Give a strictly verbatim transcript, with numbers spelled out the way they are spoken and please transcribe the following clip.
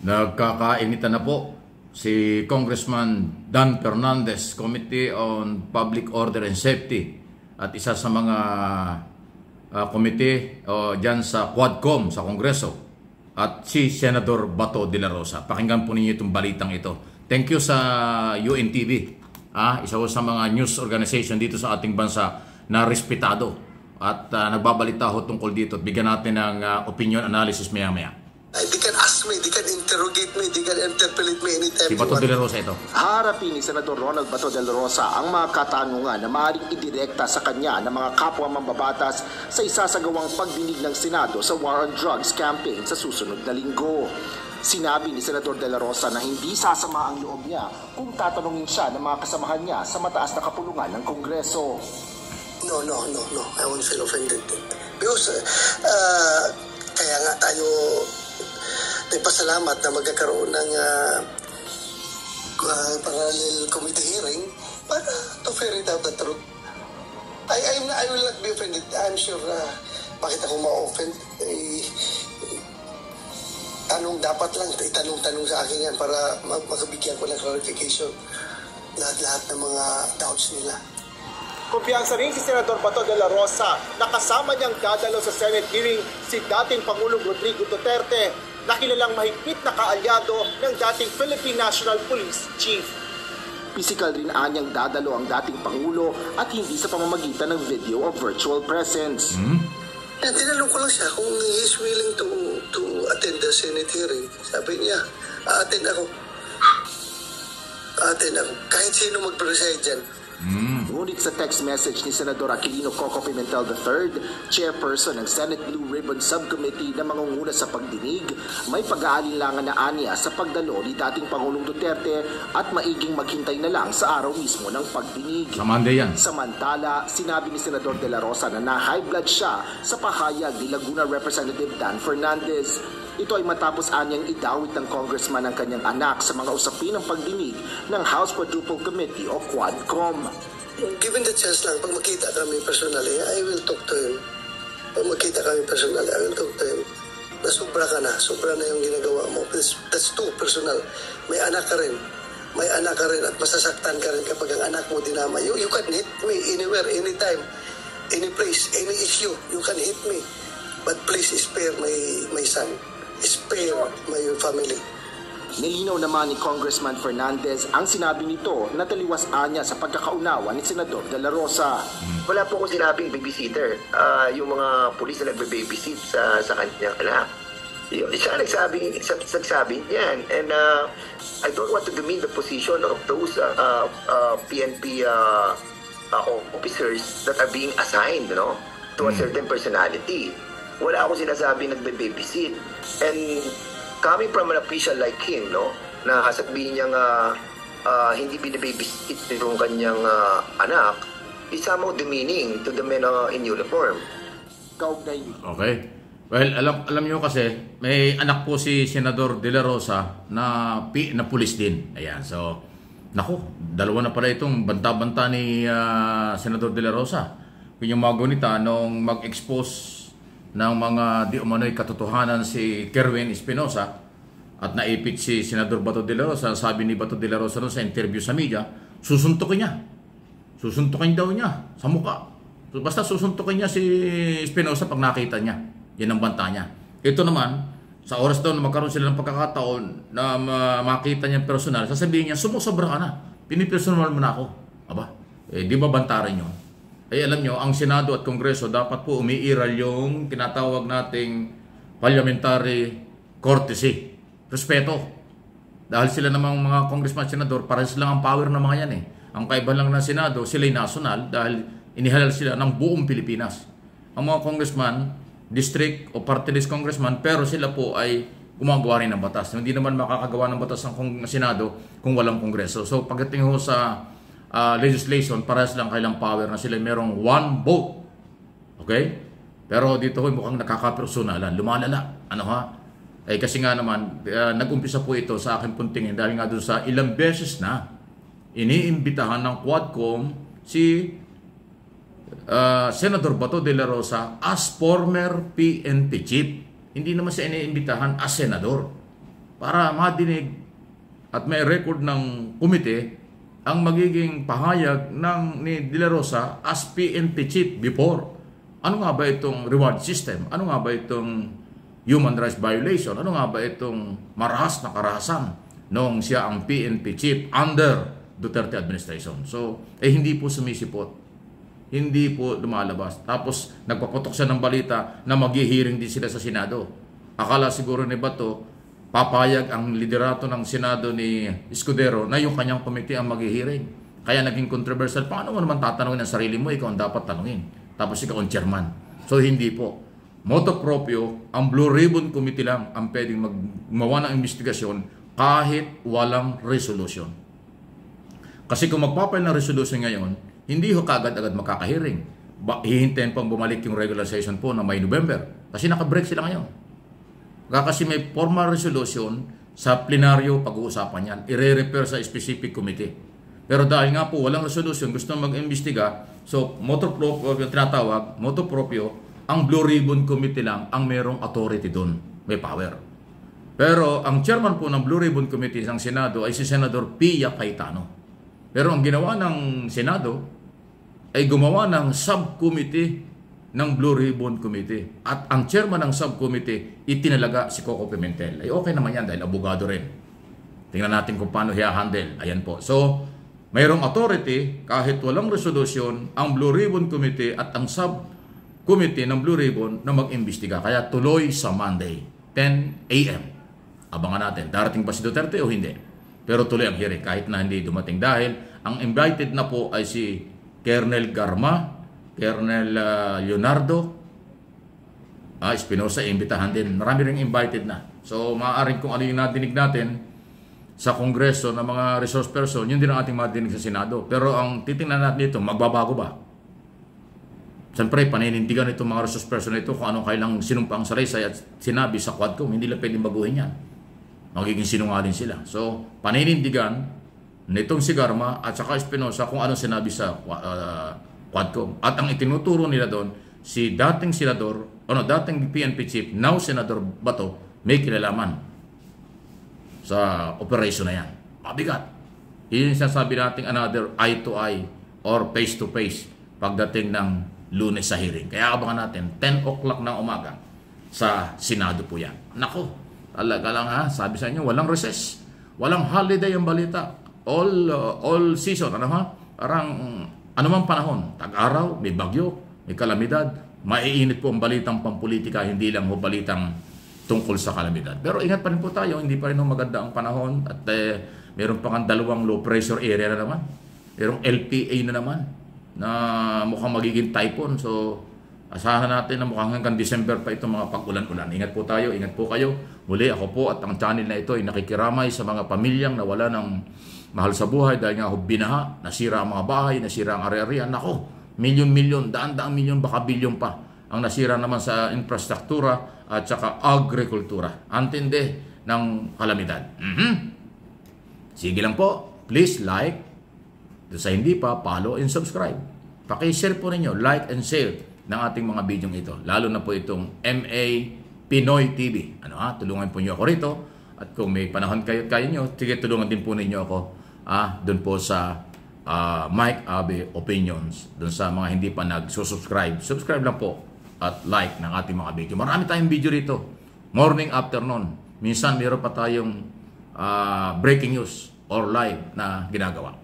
Nagkakainitan na po si Congressman Dan Fernandez, Committee on Public Order and Safety, at isa sa mga uh, committee uh, dyan sa Quadcom sa Kongreso, at si Senador Bato de la Rosa. Pakinggan po ninyo itong balitang ito. Thank you sa U N T V, ah, isa ko sa mga news organization dito sa ating bansa na respetado, at uh, nagbabalita ho tungkol dito. Bigyan natin ng uh, opinion analysis maya-maya. They can ask me, they can interrogate me, they can interpellate me anytime. Si Bato de la Rosa ito. Harapin ni Senador Ronald Bato de la Rosa ang mga katanungan na maaaring idirekta sa kanya ng mga kapwa mambabatas sa isasagawang pagdinig ng Senado sa War on Drugs campaign sa susunod na linggo. Sinabi ni Senador de la Rosa na hindi sasama ang loob niya kung tatanungin siya ng mga kasamahan niya sa mataas na kapulungan ng Kongreso. No, no, no, no. I won't feel offended. Because, uh, kaya nga tayo nagpasalamat na magkakaroon ng uh, uh, parallel committee hearing para to ferret out the truth. I, I'm not, I will not be offended. I'm sure uh, bakit ako ma-offend. Eh, tanong dapat lang, itanong-tanong sa akin yan para mag makabigyan ko ng clarification lahat-lahat ng mga doubts nila. Kumpiyansa rin si Senador Bato de la Rosa na kasama niyang dadalo sa Senate hearing si dating Pangulong Rodrigo Duterte na kilalang mahigpit na kaalyado ng dating Philippine National Police Chief. Pisikal rin anyang dadalo ang dating Pangulo at hindi sa pamamagitan ng video o virtual presence. Hmm? Yeah, tinanong ko lang siya kung he is willing to to attend the Senate hearing. Sabi niya, a-attend ako. A-attend ako. Kahit sino mag-preside dyan. Mm. Ngunit sa text message ni Senador Aquilino Coco Pimentel the third, chairperson ng Senate Blue Ribbon Subcommittee na mangunguna sa pagdinig, may pag-aalinlangan na anya sa pagdalo ni dating Pangulong Duterte at maiging maghintay na lang sa araw mismo ng pagdinig. Sa Monday yan. Samantala, sinabi ni Senador de la Rosa na na-high blood siya sa pahayag ni Laguna Representative Dan Fernandez. Ito ay matapos anyang idawit ng congressman ang kanyang anak sa mga usapin ng pagdinig ng House Quadruple Committee o Quadcom. Given the chance lang, pag makita kami personally, I will talk to him. Pag makita kami personally, I will talk to him. Nasobra ka na, sobra na yung ginagawa mo. That's, that's too personal. May anak ka rin. May anak ka rin at masasaktan ka rin kapag ang anak mo dinama. You, you can hit me anywhere, anytime, any place, any issue. You can hit me. But please spare my, my son. Spare my family. Nilinaw naman ni Congressman Fernandez ang sinabi nito na taliwas anya sa pagkakaunawa ni Senador de la Rosa. Wala po ko sinabing babysitter. Uh, yung mga pulis na nagbe-babysit sa, sa kanyang anak. Yung, siya nagsabi, nagsabi niyan. And uh, I don't want to demean the position of those uh, uh, uh, P N P uh, uh, officers that are being assigned, you know, to a certain personality. Wala akong sinasabi nagbe-babysit. And coming from an official like him, no, na sabihin niya nga uh, hindi binababysit yung kanyang uh, anak, is somehow demeaning to the men uh, in uniform. Okay. Well, alam alam niyo kasi, may anak po si Senador de la Rosa na, na pulis din. Ayan, so, naku, dalawa na pala itong banta-banta ni uh, Senador de la Rosa. Kung yung mga gunita, nung mag-expose ng mga di umano'y katotohanan si Kerwin Espinosa at naipit si Senador Bato de la Rosa, sabi ni Bato de la Rosa sa interview sa media, susuntukin niya. Susuntukin daw niya sa mukha. Basta susuntukin niya si Espinosa pag nakita niya. Yan ang banta niya. Ito naman, sa oras daw na magkaroon sila ng pagkakataon na makita niya personal, sasabihin niya, sumusobra ka na. Pinipersonal mo na ako. Aba, eh, di ba banta rin yun? Eh alam nyo, ang Senado at Kongreso dapat po umiiral yung tinatawag nating parliamentary courtesy. Respeto. Dahil sila namang mga congressman, senador, para sila ang power ng mga yan eh. Ang kaiba lang ng Senado, sila'y national dahil inihalal sila ng buong Pilipinas. Ang mga congressman, district o party list congressman, pero sila po ay gumagawa rin ng batas. Hindi naman makakagawa ng batas ng Senado kung walang Kongreso. So pagdating ho sa Uh, legislation, parehas lang kailang power na sila merong one vote. Okay? Pero dito ko mukhang nakakapersonalan. Lumalala. Ano ha? Eh kasi nga naman, uh, nag-umpisa po ito sa akin puntingin dahil nga doon sa ilang beses na iniimbitahan ng Quadcom si uh, Senador Bato de la Rosa as former P N P chief. Hindi naman siya iniimbitahan as senador. para madinig at may record ng komite ang magiging pahayag ng ni De La Rosa as P N P chief before. Ano nga ba itong reward system? Ano nga ba itong human rights violation? Ano nga ba itong marahas na karahasan noong siya ang P N P chief under Duterte administration? So, eh hindi po sumisipot. Hindi po lumalabas. Tapos, nagpaputok siya ng balita na mag-hearing din sila sa Senado. Akala siguro ni Bato, papayag ang liderato ng Senado ni Escudero na yung kanyang komite ang mag-hearing. Kaya naging controversial. Paano mo naman tatanungin ang sarili mo? Ikaw ang dapat tanungin. Tapos ikaw ang chairman. So hindi po. Moto proprio, ang Blue Ribbon Committee lang ang pwedeng magmawa ng investigasyon kahit walang resolution. Kasi kung magpapail ng resolution ngayon, hindi ho kagad-agad makakahearing. Hihintayin pang bumalik yung regular session po na May November. Kasi naka-break sila ngayon. Kasi may formal resolution sa plenaryo pag-uusapan yan. I-refer sa specific committee. Pero dahil nga po walang resolution, gusto mag-imbestiga, so motor proprio, yung tinatawag, motor proprio, ang Blue Ribbon Committee lang ang merong authority doon. May power. Pero ang chairman po ng Blue Ribbon Committee ng Senado ay si Senador Pia Cayetano. Pero ang ginawa ng Senado ay gumawa ng subcommittee ng Blue Ribbon Committee. At ang chairman ng subcommittee, itinalaga si Coco Pimentel. Ay okay naman yan dahil abogado rin. Tingnan natin kung paano i-handle. Ayan po. So, mayroong authority, kahit walang resolution, ang Blue Ribbon Committee at ang subcommittee ng Blue Ribbon na mag-imbestiga. Kaya tuloy sa Monday, ten A M Abangan natin, darating ba si Duterte o hindi? Pero tuloy ang hearing kahit na hindi dumating. Dahil ang invited na po ay si Colonel Garma, Colonel uh, Leonardo, ah, Espinosa, imbitahan din. Marami ring invited na. So, maaaring kung ano yung nadinig natin sa Kongreso ng mga resource person, yun din ang ating madinig sa Senado. Pero ang titingnan natin dito, magbabago ba? Siyempre, paninindigan itong mga resource person ito kung anong kailang sinumpang saraysay at sinabi sa Quadcom, hindi lang pwedeng baguhin yan. Magiging sinungaling sila. So, paninindigan nitong si Garma at saka Espinosa kung anong sinabi sa uh, Quadcom. At ang itinuturo nila doon, si dating senador, ano, dating P N P chief, now Senador Bato, may kinalaman sa operation na yan. Mabigat. Yun yung sinasabi natin another eye to eye or face to face pagdating ng Lunes sa hearing. Kaya abangan natin, ten o'clock ng umaga sa Senado po yan. Nako, talaga lang ha, sabi sa inyo, walang recess, walang holiday ang balita. All, uh, all season, ano ha? Parang anumang panahon, tag-araw, may bagyo, may kalamidad, maiinit po ang balitang pampolitika, hindi lang ho balitang tungkol sa kalamidad. Pero ingat pa rin po tayo, hindi pa rin ho maganda ang panahon at eh, meron pa kang dalawang low pressure area na naman. Merong L P A na naman na mukhang magiging typhoon. So, asahan natin na mukhang hanggang December pa itong mga pag-ulan-ulan. Ingat po tayo, ingat po kayo. Muli ako po at ang channel na ito ay nakikiramay sa mga pamilyang nawala ng mahal sa buhay dahil nga binaha, nasira ang mga bahay, nasira ang ari-arian. Nako, milyon-milyon, daan-daang milyon, baka bilyon pa ang nasira naman sa infrastruktura at saka agrikultura. Antindi ng kalamidad. Mm-hmm. Sige lang po, please like. Sa hindi pa, follow and subscribe. Paki-share po ninyo, like and share ng ating mga video ito. Lalo na po itong M A Pinoy T V. Ano ha? Tulungan po niyo ako rito. At kung may panahon kayo kayo nyo, sige tulungan din po ninyo ako ah, doon po sa uh, Mike Abe Opinions. Doon sa mga hindi pa nag-subscribe. Subscribe lang po at like ng ating mga video. Marami tayong video rito. Morning, afternoon. Minsan meron pa tayong uh, breaking news or live na ginagawa.